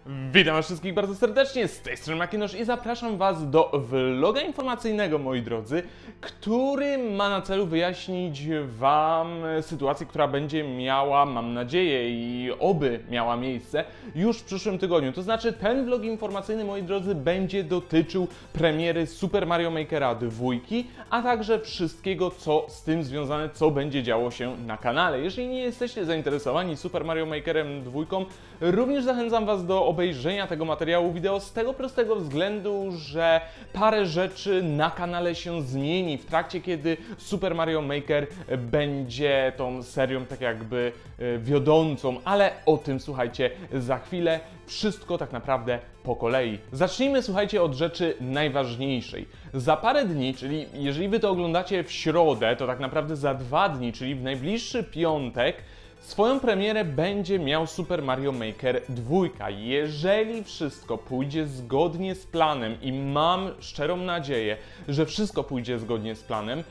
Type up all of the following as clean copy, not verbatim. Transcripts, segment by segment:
Witam was wszystkich bardzo serdecznie, z tej strony Makinosz i zapraszam was do vloga informacyjnego, moi drodzy, który ma na celu wyjaśnić wam sytuację, która będzie miała, mam nadzieję i oby miała miejsce już w przyszłym tygodniu. To znaczy ten vlog informacyjny, moi drodzy, będzie dotyczył premiery Super Mario Makera 2, a także wszystkiego, co z tym związane, co będzie działo się na kanale. Jeżeli nie jesteście zainteresowani Super Mario Makerem 2, również zachęcam was do obejrzenia tego materiału wideo z tego prostego względu, że parę rzeczy na kanale się zmieni w trakcie, kiedy Super Mario Maker będzie tą serią tak jakby wiodącą, ale o tym, słuchajcie, za chwilę. Wszystko tak naprawdę po kolei. Zacznijmy, słuchajcie, od rzeczy najważniejszej. Za parę dni, czyli jeżeli wy to oglądacie w środę, to tak naprawdę za 2 dni, czyli w najbliższy piątek, swoją premierę będzie miał Super Mario Maker 2. Jeżeli wszystko pójdzie zgodnie z planem i mam szczerą nadzieję, że wszystko pójdzie zgodnie z planem,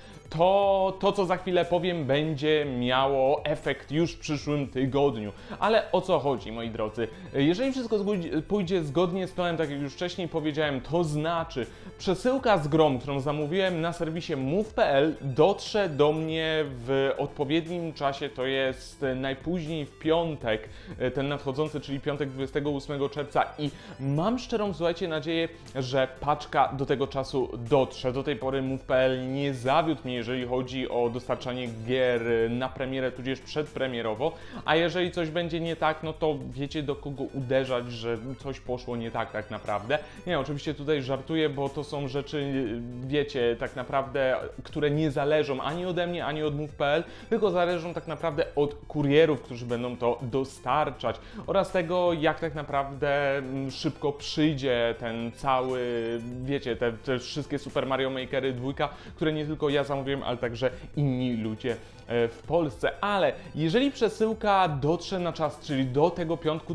to co za chwilę powiem, będzie miało efekt już w przyszłym tygodniu. Ale o co chodzi, moi drodzy? Jeżeli wszystko pójdzie zgodnie z planem, tak jak już wcześniej powiedziałem, to znaczy przesyłka z grą, którą zamówiłem na serwisie move.pl, dotrze do mnie w odpowiednim czasie, to jest najpóźniej w piątek, ten nadchodzący, czyli piątek 28 czerwca i mam szczerą, słuchajcie, nadzieję, że paczka do tego czasu dotrze. Do tej pory move.pl nie zawiódł mnie, jeżeli chodzi o dostarczanie gier na premierę, tudzież przedpremierowo, a jeżeli coś będzie nie tak, no to wiecie, do kogo uderzać, że coś poszło nie tak tak naprawdę. Nie, oczywiście tutaj żartuję, bo to są rzeczy, wiecie, tak naprawdę, które nie zależą ani ode mnie, ani od move.pl, tylko zależą tak naprawdę od kurierów, którzy będą to dostarczać oraz tego, jak tak naprawdę szybko przyjdzie ten cały, wiecie, te wszystkie Super Mario Makery 2, które nie tylko ja zamówiłem, ale także inni ludzie w Polsce. Ale jeżeli przesyłka dotrze na czas, czyli do tego piątku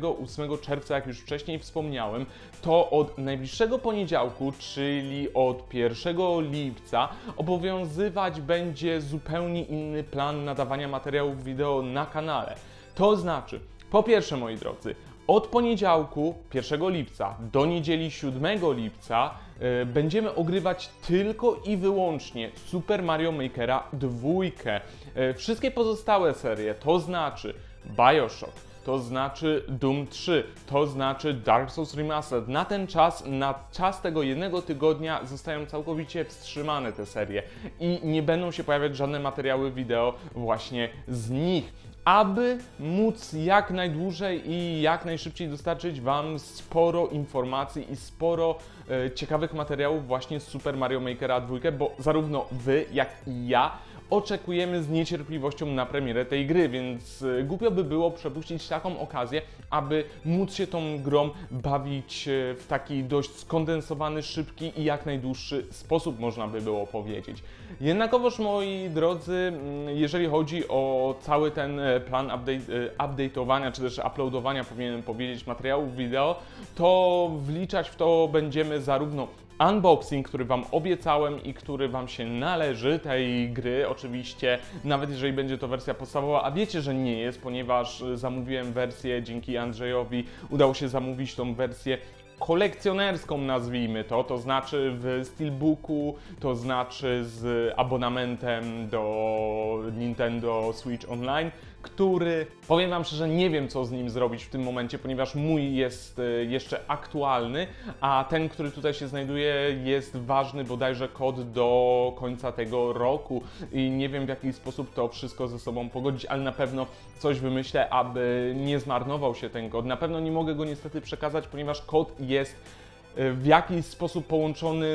28 czerwca, jak już wcześniej wspomniałem, to od najbliższego poniedziałku, czyli od 1 lipca, obowiązywać będzie zupełnie inny plan nadawania materiałów wideo na kanale. To znaczy, po pierwsze, moi drodzy, od poniedziałku 1 lipca do niedzieli 7 lipca będziemy ogrywać tylko i wyłącznie Super Mario Makera 2. Wszystkie pozostałe serie, to znaczy BioShock, to znaczy Doom 3, to znaczy Dark Souls Remastered, na ten czas, na czas tego jednego tygodnia zostają całkowicie wstrzymane te serie i nie będą się pojawiać żadne materiały wideo właśnie z nich, aby móc jak najdłużej i jak najszybciej dostarczyć wam sporo informacji i sporo ciekawych materiałów właśnie z Super Mario Makera 2, bo zarówno wy, jak i ja oczekujemy z niecierpliwością na premierę tej gry, więc głupio by było przepuścić taką okazję, aby móc się tą grą bawić w taki dość skondensowany, szybki i jak najdłuższy sposób, można by było powiedzieć. Jednakowoż, moi drodzy, jeżeli chodzi o cały ten plan update'owania, czy też uploadowania, powinienem powiedzieć, materiałów wideo, to wliczać w to będziemy zarówno unboxing, który wam obiecałem i który wam się należy, tej gry, oczywiście, nawet jeżeli będzie to wersja podstawowa, a wiecie, że nie jest, ponieważ zamówiłem wersję, dzięki Andrzejowi udało się zamówić tą wersję kolekcjonerską, nazwijmy to znaczy w Steelbooku, to znaczy z abonamentem do Nintendo Switch Online, który, powiem wam szczerze, nie wiem, co z nim zrobić w tym momencie, ponieważ mój jest jeszcze aktualny, a ten, który tutaj się znajduje, jest ważny bodajże kod do końca tego roku i nie wiem, w jaki sposób to wszystko ze sobą pogodzić, ale na pewno coś wymyślę, aby nie zmarnował się ten kod. Na pewno nie mogę go niestety przekazać, ponieważ kod jest w jakiś sposób połączony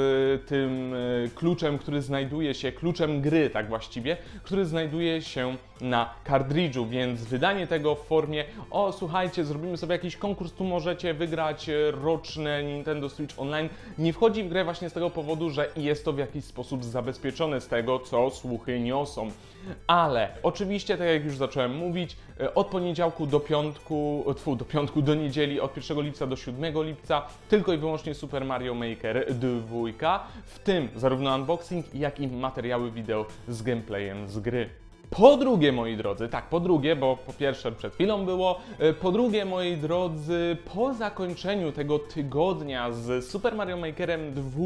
z tym kluczem, który znajduje się, kluczem gry tak właściwie, który znajduje się na kartridżu, więc wydanie tego w formie o, słuchajcie, zrobimy sobie jakiś konkurs, tu możecie wygrać roczne Nintendo Switch Online, nie wchodzi w grę właśnie z tego powodu, że jest to w jakiś sposób zabezpieczone z tego, co słuchy niosą. Ale oczywiście, tak jak już zacząłem mówić, od poniedziałku do piątku, do niedzieli, od 1 lipca do 7 lipca, tylko i wyłącznie Super Mario Maker 2, w tym zarówno unboxing, jak i materiały wideo z gameplayem z gry. Po drugie, moi drodzy, tak, po drugie, bo po pierwsze przed chwilą było, po drugie, moi drodzy, po zakończeniu tego tygodnia z Super Mario Makerem 2,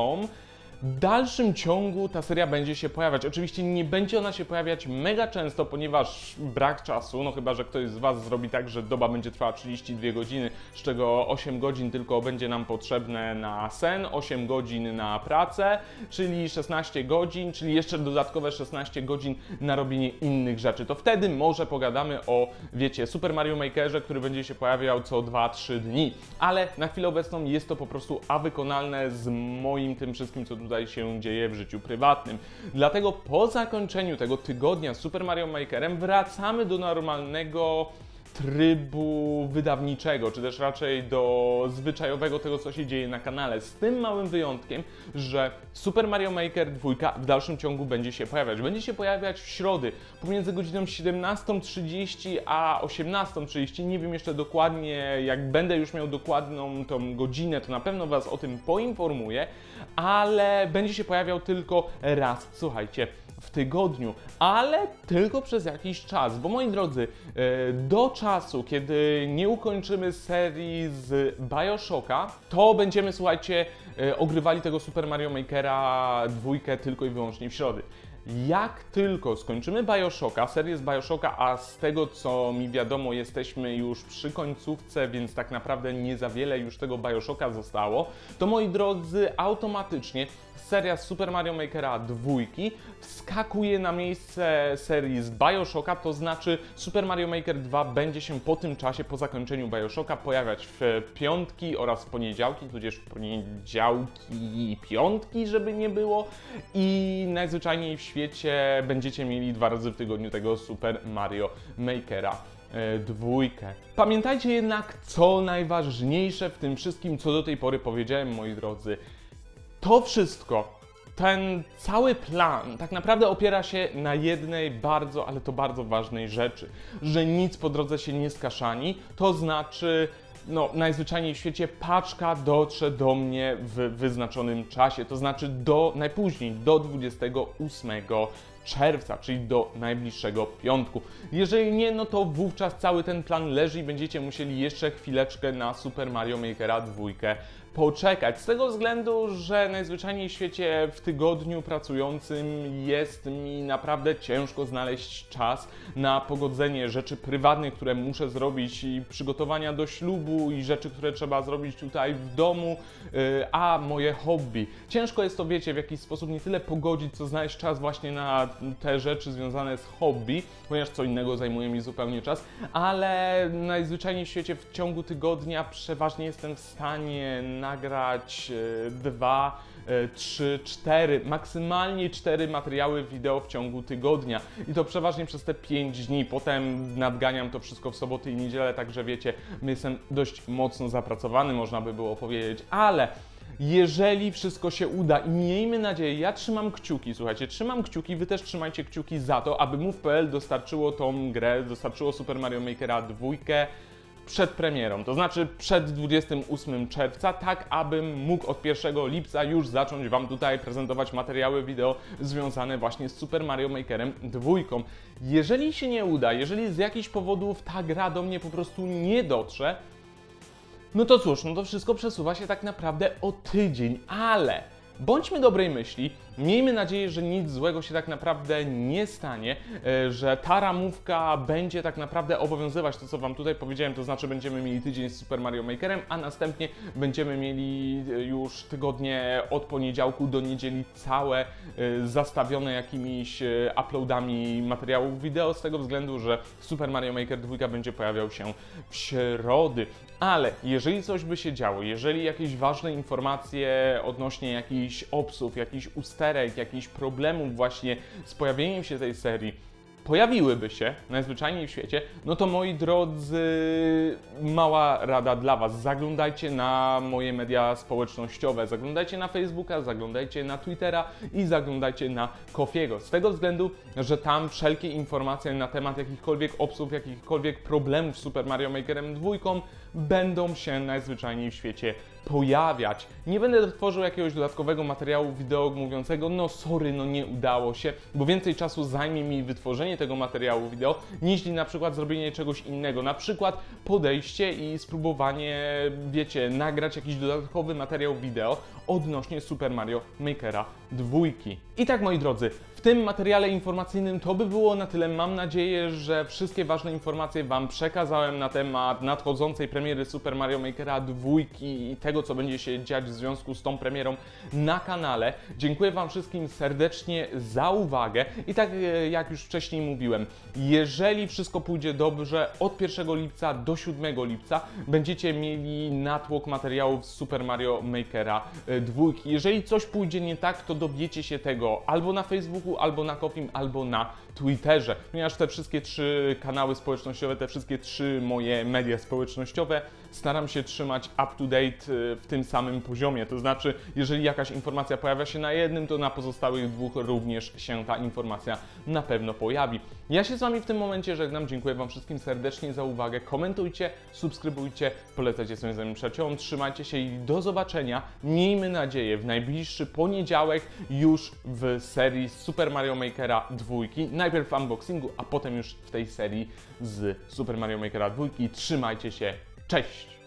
w dalszym ciągu ta seria będzie się pojawiać. Oczywiście nie będzie ona się pojawiać mega często, ponieważ brak czasu, no chyba że ktoś z Was zrobi tak, że doba będzie trwała 32 godziny, z czego 8 godzin tylko będzie nam potrzebne na sen, 8 godzin na pracę, czyli 16 godzin, czyli jeszcze dodatkowe 16 godzin na robienie innych rzeczy. To wtedy może pogadamy o, wiecie, Super Mario Makerze, który będzie się pojawiał co 2-3 dni. Ale na chwilę obecną jest to po prostu wykonalne z moim tym wszystkim, co tutaj się dzieje w życiu prywatnym. Dlatego po zakończeniu tego tygodnia z Super Mario Makerem wracamy do normalnego trybu wydawniczego, czy też raczej do zwyczajowego tego, co się dzieje na kanale. Z tym małym wyjątkiem, że Super Mario Maker 2 w dalszym ciągu będzie się pojawiać. Będzie się pojawiać w środy pomiędzy godziną 17:30 a 18:30. Nie wiem jeszcze dokładnie, jak będę już miał dokładną tą godzinę, to na pewno Was o tym poinformuję, ale będzie się pojawiał tylko raz, słuchajcie, w tygodniu, ale tylko przez jakiś czas, bo moi drodzy, do czasu, kiedy nie ukończymy serii z BioShocka, to będziemy, słuchajcie, ogrywali tego Super Mario Makera 2 tylko i wyłącznie w środy. Jak tylko skończymy BioShocka, serię z BioShocka, a z tego co mi wiadomo jesteśmy już przy końcówce, więc tak naprawdę nie za wiele już tego BioShocka zostało, to moi drodzy, automatycznie seria z Super Mario Makera 2 wskakuje na miejsce serii z BioShocka, to znaczy Super Mario Maker 2 będzie się po tym czasie, po zakończeniu BioShocka pojawiać w piątki oraz w poniedziałki, tudzież w poniedziałki i piątki, żeby nie było, i najzwyczajniej w świecie będziecie mieli 2 razy w tygodniu tego Super Mario Makera 2. Pamiętajcie jednak, co najważniejsze w tym wszystkim, co do tej pory powiedziałem, moi drodzy. To wszystko, ten cały plan tak naprawdę opiera się na jednej bardzo, ale to bardzo ważnej rzeczy, że nic po drodze się nie skaszani, to znaczy, no, najzwyczajniej w świecie paczka dotrze do mnie w wyznaczonym czasie, to znaczy najpóźniej do 28 czerwca, czyli do najbliższego piątku. Jeżeli nie, no to wówczas cały ten plan leży i będziecie musieli jeszcze chwileczkę na Super Mario Makera 2 poczekać. Z tego względu, że najzwyczajniej w świecie w tygodniu pracującym jest mi naprawdę ciężko znaleźć czas na pogodzenie rzeczy prywatnych, które muszę zrobić, i przygotowania do ślubu, i rzeczy, które trzeba zrobić tutaj w domu, a moje hobby. Ciężko jest to, wiecie, w jakiś sposób nie tyle pogodzić, co znaleźć czas właśnie na te rzeczy związane z hobby, ponieważ co innego zajmuje mi zupełnie czas, ale najzwyczajniej w świecie w ciągu tygodnia przeważnie jestem w stanie nagrać 2, 3, 4, maksymalnie 4 materiały wideo w ciągu tygodnia i to przeważnie przez te 5 dni. Potem nadganiam to wszystko w soboty i niedzielę, także wiecie, jestem dość mocno zapracowany, można by było powiedzieć, ale jeżeli wszystko się uda i miejmy nadzieję, ja trzymam kciuki, słuchajcie, trzymam kciuki, Wy też trzymajcie kciuki za to, aby Move.pl dostarczyło tą grę, dostarczyło Super Mario Makera 2 przed premierą, to znaczy przed 28 czerwca, tak abym mógł od 1 lipca już zacząć Wam tutaj prezentować materiały wideo związane właśnie z Super Mario Makerem 2. Jeżeli się nie uda, jeżeli z jakichś powodów ta gra do mnie po prostu nie dotrze, no to cóż, no to wszystko przesuwa się tak naprawdę o tydzień, ale bądźmy dobrej myśli, miejmy nadzieję, że nic złego się tak naprawdę nie stanie, że ta ramówka będzie tak naprawdę obowiązywać to, co Wam tutaj powiedziałem, to znaczy będziemy mieli tydzień z Super Mario Makerem, a następnie będziemy mieli już tygodnie od poniedziałku do niedzieli całe zastawione jakimiś uploadami materiałów wideo, z tego względu, że Super Mario Maker 2 będzie pojawiał się w środy. Ale jeżeli coś by się działo, jeżeli jakieś ważne informacje odnośnie jakichś obsów, jakichś usterek, jakichś problemów właśnie z pojawieniem się tej serii pojawiłyby się najzwyczajniej w świecie, no to moi drodzy, mała rada dla Was. Zaglądajcie na moje media społecznościowe, zaglądajcie na Facebooka, zaglądajcie na Twittera i zaglądajcie na Kofiego. Z tego względu, że tam wszelkie informacje na temat jakichkolwiek obsów, jakichkolwiek problemów z Super Mario Makerem 2 będą się najzwyczajniej w świecie pojawiać. Nie będę tworzył jakiegoś dodatkowego materiału wideo mówiącego, no sorry, no nie udało się, bo więcej czasu zajmie mi wytworzenie tego materiału wideo, niż na przykład zrobienie czegoś innego, na przykład podejście i spróbowanie, wiecie, nagrać jakiś dodatkowy materiał wideo odnośnie Super Mario Makera 2. I tak, moi drodzy, w tym materiale informacyjnym to by było na tyle. Mam nadzieję, że wszystkie ważne informacje Wam przekazałem na temat nadchodzącej premiery Super Mario Makera 2 i tego, co będzie się dziać w związku z tą premierą na kanale. Dziękuję Wam wszystkim serdecznie za uwagę i tak jak już wcześniej mówiłem, jeżeli wszystko pójdzie dobrze, od 1 lipca do 7 lipca będziecie mieli natłok materiałów z Super Mario Makera 2. Jeżeli coś pójdzie nie tak, to dowiecie się tego albo na Facebooku, albo na Kofim, albo na Twitterze, ponieważ te wszystkie 3 kanały społecznościowe, te wszystkie 3 moje media społecznościowe staram się trzymać up to date w tym samym poziomie. To znaczy, jeżeli jakaś informacja pojawia się na jednym, to na pozostałych 2 również się ta informacja na pewno pojawi. Ja się z Wami w tym momencie żegnam. Dziękuję Wam wszystkim serdecznie za uwagę. Komentujcie, subskrybujcie, polecajcie swoim znajomym przyjaciołom. Trzymajcie się i do zobaczenia. Miejmy nadzieję w najbliższy poniedziałek już w serii Super Mario Makera 2. Najpierw w unboxingu, a potem już w tej serii z Super Mario Makera 2. Trzymajcie się. Cześć!